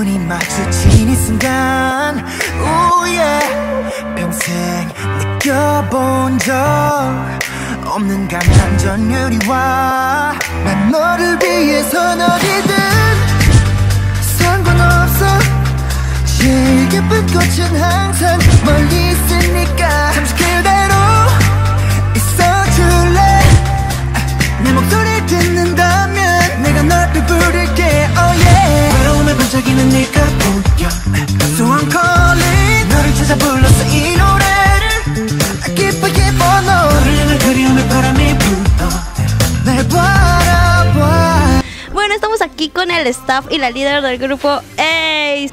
눈이 마주친 이 순간 평생 느껴본 적 없는 강한 전율이와 난 너를 위해선 어디든 상관없어 제일 예쁜 꽃은 항상 멀리 있으니까 잠시 그대로 있어줄래 내 목소리 듣는다면 내가 너를 부를게 oh yeah 외로움에 반짝이는 네가 보여 So I'm calling 너를 찾아 불렀어 이 노래를 기뻐 너를 향한 그리움의 바람이 불어 날 바라봐. Bueno, estamos aquí con el staff y la líder del grupo Ace.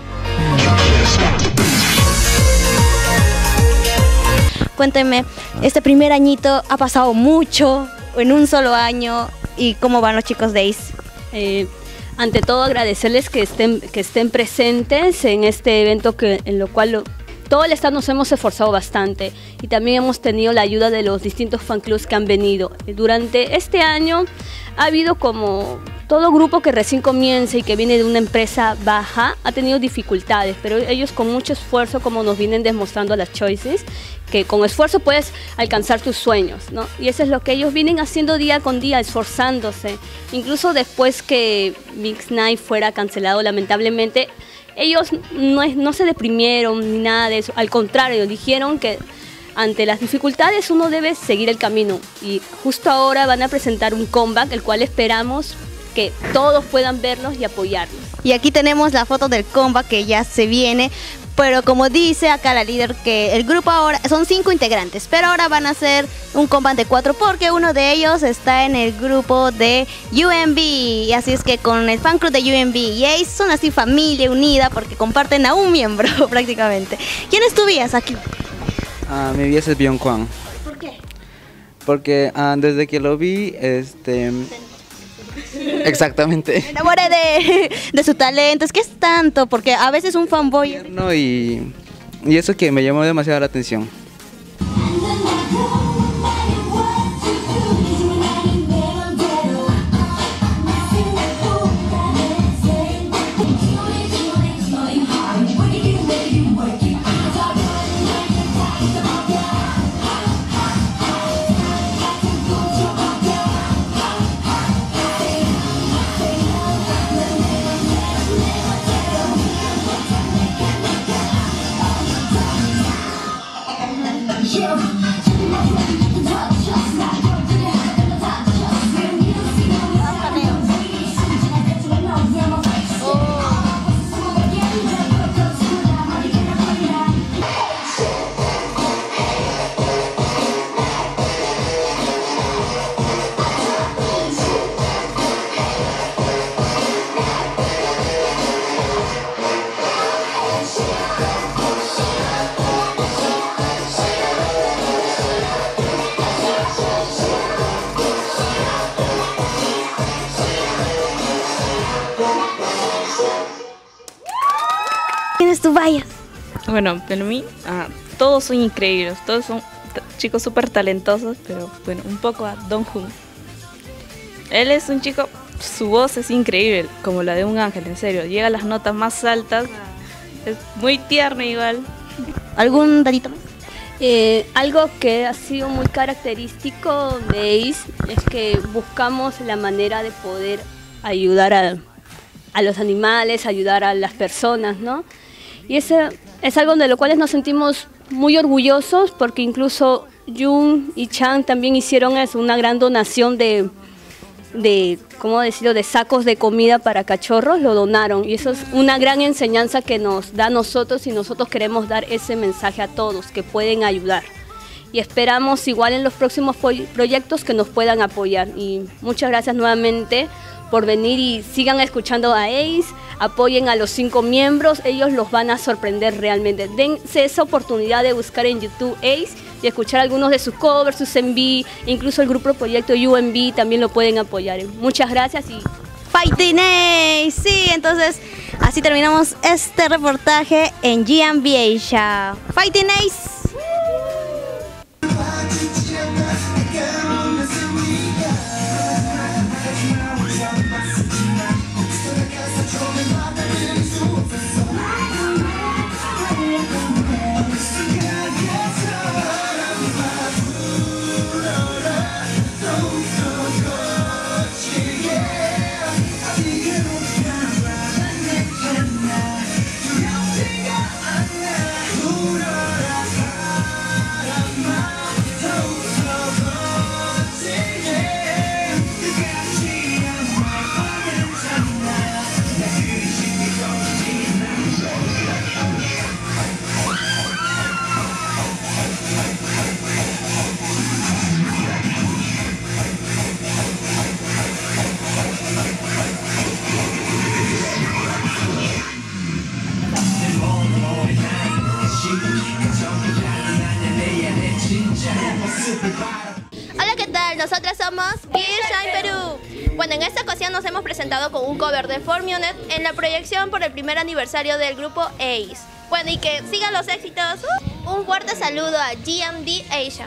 Cuéntenme, este primer añito ha pasado mucho en un solo año y cómo van los chicos de Ace. Ante todo agradecerles que estén presentes en este evento en lo cual todo el staff nos hemos esforzado bastante y también hemos tenido la ayuda de los distintos fan clubs que han venido. Durante este año ha habido como todo grupo que recién comienza y que viene de una empresa baja ha tenido dificultades, pero ellos con mucho esfuerzo, como nos vienen demostrando las Choices, que con esfuerzo puedes alcanzar tus sueños, ¿no? Y eso es lo que ellos vienen haciendo día con día, esforzándose. Incluso después que Mix Night fuera cancelado lamentablemente, ellos no se deprimieron ni nada de eso, al contrario, dijeron que ante las dificultades uno debe seguir el camino y justo ahora van a presentar un comeback, el cual esperamos que todos puedan verlos y apoyarlos. Y aquí tenemos la foto del comeback que ya se viene, pero como dice acá la líder que el grupo ahora son 5 integrantes, pero ahora van a hacer un comeback de 4 porque uno de ellos está en el grupo de UMB, y así es que con el fan club de UMB y Ace son así familia unida porque comparten a un miembro prácticamente. ¿Quién es tu vías aquí? Mi vías es Byung-Kwan. ¿Por qué? Porque desde que lo vi, exactamente. Me enamoré de su talento, es que es tanto, porque a veces un fanboy... Y eso que me llamó demasiado la atención. ¿Tienes tu vallas? Bueno, para mí todos son increíbles, todos son chicos súper talentosos, pero bueno, un poco a Donghoon. Él es un chico, su voz es increíble, como la de un ángel, en serio, llega a las notas más altas, es muy tierno igual. ¿Algún datito más? Algo que ha sido muy característico de Ace es que buscamos la manera de poder ayudar a los animales, ayudar a las personas, ¿no? Y ese es algo de lo cual nos sentimos muy orgullosos porque incluso Jun y Chang también hicieron eso, una gran donación de ¿cómo decirlo?, de sacos de comida para cachorros, lo donaron y eso es una gran enseñanza que nos da a nosotros y nosotros queremos dar ese mensaje a todos que pueden ayudar y esperamos igual en los próximos proyectos que nos puedan apoyar y muchas gracias nuevamente por venir y sigan escuchando a Ace, apoyen a los 5 miembros, ellos los van a sorprender realmente. Dense esa oportunidad de buscar en YouTube Ace y escuchar algunos de sus covers, sus MV, incluso el grupo proyecto UMB también lo pueden apoyar. Muchas gracias y Fighting Ace. Sí, entonces así terminamos este reportaje en GMB Asia. Fighting Ace. nosotras somos Gear Shine Perú. Bueno, en esta ocasión nos hemos presentado con un cover de 4Minute en la proyección por el primer aniversario del grupo Ace. Bueno, y que sigan los éxitos. Un fuerte saludo a GMD Asia.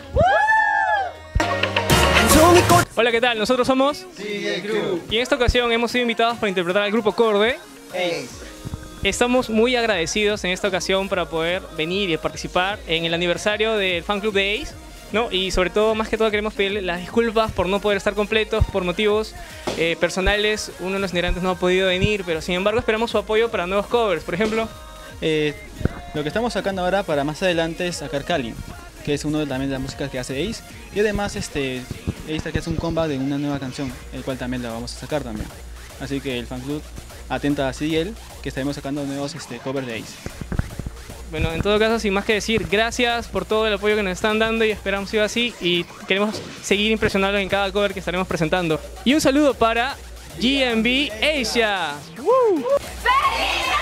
Hola, ¿qué tal? Nosotros somos y en esta ocasión hemos sido invitados para interpretar al grupo Corde. Estamos muy agradecidos en esta ocasión para poder venir y participar en el aniversario del fan club de Ace, ¿no? Y sobre todo, más que todo, queremos pedirle las disculpas por no poder estar completos por motivos personales. Uno de los integrantes no ha podido venir, pero sin embargo esperamos su apoyo para nuevos covers. Por ejemplo, lo que estamos sacando ahora para más adelante es sacar Kali, que es uno también de las músicas que hace Ace, y además Ace que hace un comeback de una nueva canción, el cual también la vamos a sacar también. Así que el fan club atenta a CDL, que estaremos sacando nuevos covers de Ace. Bueno, en todo caso, sin más que decir, gracias por todo el apoyo que nos están dando y esperamos siga así y queremos seguir impresionando en cada cover que estaremos presentando. Y un saludo para GMB Asia. ¡Woo!